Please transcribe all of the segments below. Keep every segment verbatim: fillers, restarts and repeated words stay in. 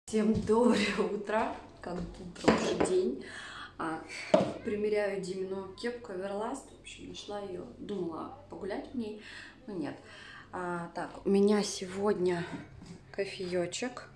Всем доброе утро, как утро, уже день. А, примеряю Димину кепку Everlast. В общем, нашла ее, думала погулять в ней, но нет. А, так, у меня сегодня кофеечек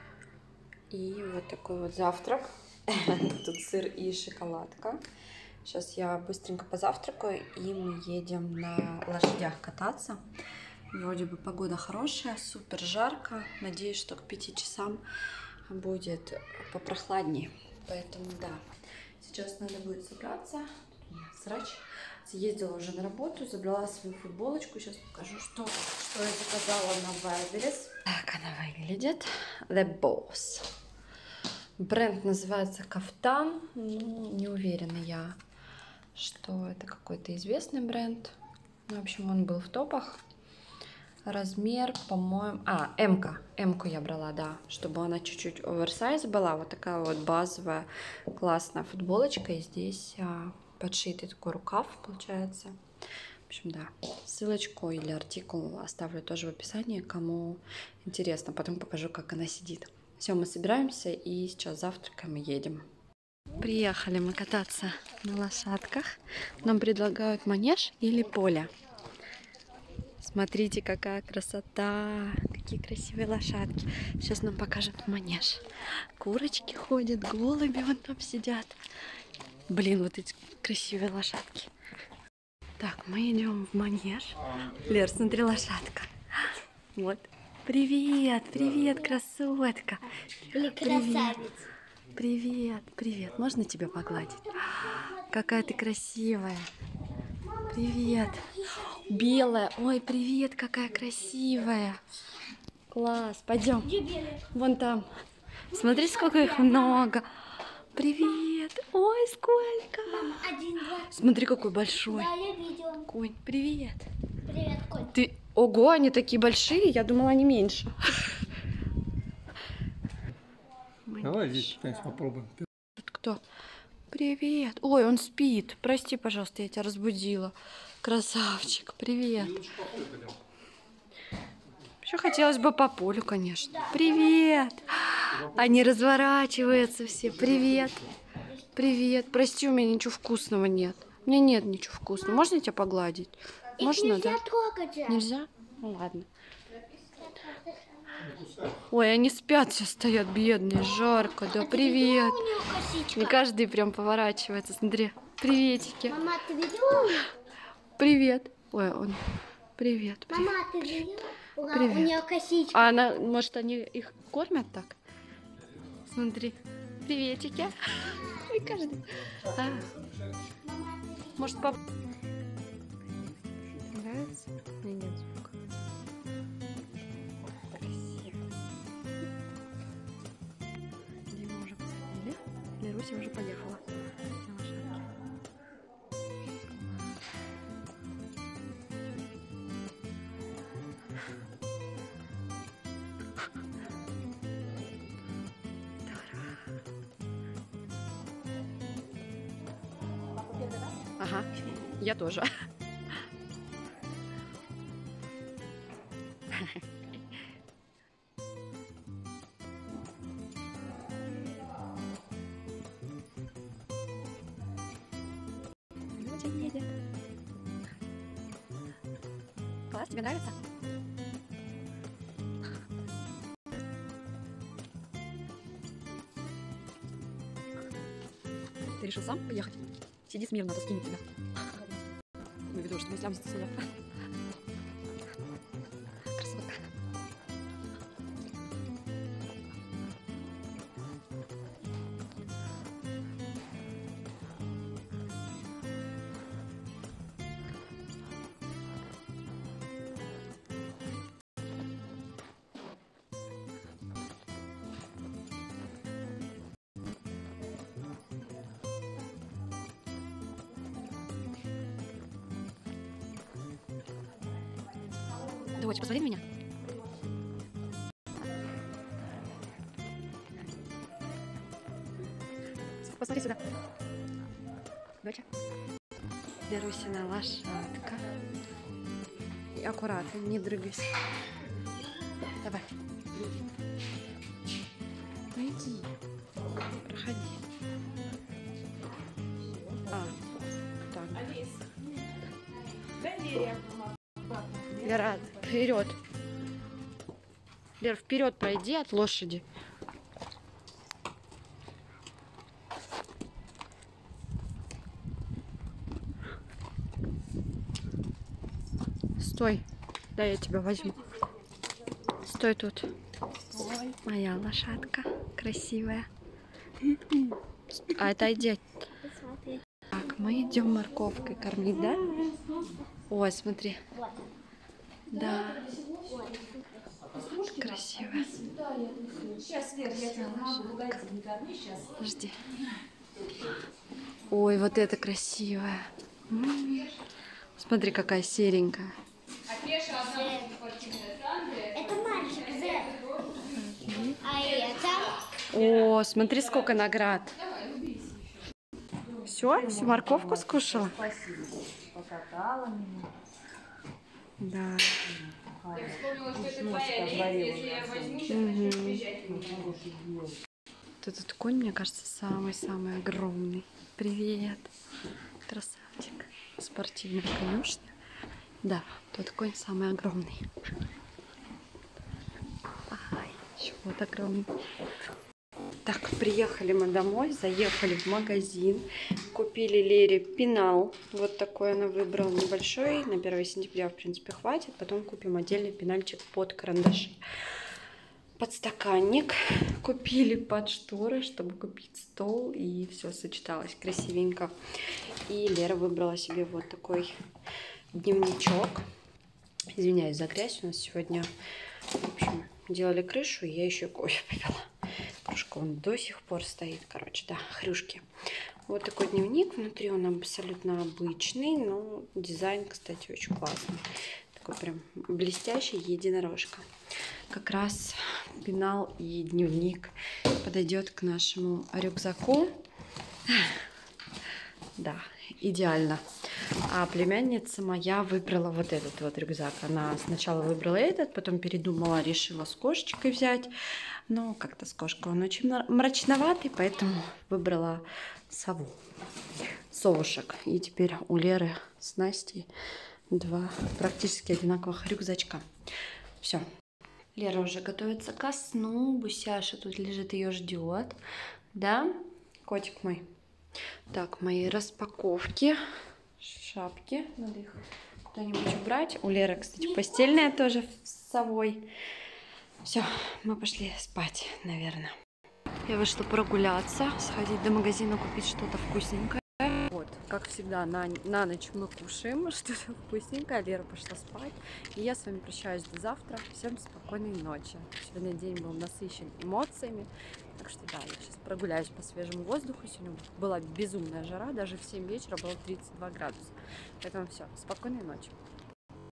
и вот такой вот завтрак. Тут сыр и шоколадка. Сейчас я быстренько позавтракаю, и мы едем на лошадях кататься. Вроде бы погода хорошая, супер жарко. Надеюсь, что к пяти часам будет попрохладнее. Поэтому да, сейчас надо будет собраться. Тут у меня срач. Съездила уже на работу, забрала свою футболочку. Сейчас покажу, что, что я заказала на Wildberries. Так она выглядит. The Boss. Бренд называется Кафтан. Ну, не уверена я, что это какой-то известный бренд. Ну, в общем, он был в топах. Размер, по-моему... А, М-ка. М-ку я брала, да. Чтобы она чуть-чуть оверсайз была. Вот такая вот базовая классная футболочка. И здесь а, подшитый такой рукав, получается. В общем, да. Ссылочку или артикул оставлю тоже в описании, кому интересно. Потом покажу, как она сидит. Все, мы собираемся и сейчас завтракаем и едем. Приехали мы кататься на лошадках. Нам предлагают манеж или поле. Смотрите, какая красота, какие красивые лошадки. Сейчас нам покажут манеж. Курочки ходят, голуби вон там сидят. Блин, вот эти красивые лошадки. Так, мы идем в манеж. Лер, смотри, лошадка. Вот. Привет, привет, красотка. Или красавец. Привет, привет. Можно тебя погладить? Какая ты красивая. Привет. Белая. Ой, привет, какая красивая. Класс. Пойдем. Вон там. Смотри, сколько их много. Привет. Ой, сколько. Мама, один, два. Смотри, какой большой. Да, я видела. Конь, привет. Привет, конь. Ты... Ого, они такие большие. Я думала, они меньше. Давай здесь попробуем. Тут кто? Привет. Ой, он спит. Прости, пожалуйста, я тебя разбудила. Красавчик. Привет. Еще хотелось бы по полю, конечно. Привет. Они разворачиваются все. Привет. Привет. Прости, у меня ничего вкусного нет. У меня нет ничего вкусного. Можно тебя погладить? Их Можно, нельзя да? трогать же. Нельзя? Ну ладно. Ой, они спят, все стоят бедные, жарко, да, привет. У нее косичка. Не каждый прям поворачивается, смотри. Приветики. Мама, ты видела? Привет. Ой, он... Привет. привет. Мама, ты видела? Ура, Привет. у нее косичка. А она, может, они их кормят так? Смотри. Приветики. Не каждый. А. Может, пап... Нравится? Мне нет звука. Диму уже посадили. Леруся уже поехала. Ага, я тоже. Люди едет. Класс, тебе нравится? Ты решил сам поехать? Сиди смирно, а то скинет тебя. Мы виду, что мы слям стоят. Красотка. Дочь, посмотри на меня. Посмотри сюда. Доча. Лерусина лошадка. И аккуратно, не дрыгайся. Давай. Проходи. Проходи. А, так. Лера, вперед. Лер, вперед пройди от лошади. Стой. Да, я тебя возьму. Стой тут. Моя лошадка красивая. А это отойди. Так, мы идем морковкой кормить, да? Ой, смотри. Да. Красивая. Сейчас, Вер, я тебя в магазин не корми, сейчас. Подожди. Ой, вот это красивая. М-м. Смотри, какая серенькая. Это мальчик, Зет. А это? О, смотри, сколько наград. Все, всю морковку скушала? Спасибо. Покатала меня. Да. Я вспомнила, что это твоя леди, если я возьму, сейчас начнешь бежать. Этот конь, мне кажется, самый-самый огромный. Привет. Красавчик. Спортивная конюшня. Да, тот конь самый огромный. Ай, еще вот огромный. Так, приехали мы домой, заехали в магазин, купили Лере пенал. Вот такой она выбрала, небольшой, на первое сентября, в принципе, хватит. Потом купим отдельный пенальчик под карандаши. Подстаканник купили под шторы, чтобы купить стол, и все сочеталось красивенько. И Лера выбрала себе вот такой дневничок. Извиняюсь за грязь, у нас сегодня, в общем, делали крышу, и я еще кофе попила. Кружка он до сих пор стоит, короче, да, хрюшки. Вот такой дневник, внутри он абсолютно обычный, но дизайн, кстати, очень классный. Такой прям блестящий, единорожка. Как раз пенал и дневник подойдет к нашему рюкзаку. Да, идеально. А племянница моя выбрала вот этот вот рюкзак. Она сначала выбрала этот, потом передумала, решила с кошечкой взять. Но как-то с кошкой он очень мрачноватый, поэтому выбрала сову. Совушек. И теперь у Леры с Настей два практически одинаковых рюкзачка. Все. Лера уже готовится ко сну. Бусяша тут лежит, ее ждет. Да, котик мой? Так, мои распаковки. Шапки. Надо их куда-нибудь убрать. У Леры, кстати, постельная тоже с совой. Все, мы пошли спать, наверное. Я вышла прогуляться, сходить до магазина, купить что-то вкусненькое. Вот, как всегда, на, на ночь мы кушаем что-то вкусненькое. Лера пошла спать. И я с вами прощаюсь до завтра. Всем спокойной ночи. Сегодня день был насыщен эмоциями. Так что да, я сейчас прогуляюсь по свежему воздуху. Сегодня была безумная жара. Даже в семь вечера было тридцать два градуса. Поэтому все, спокойной ночи.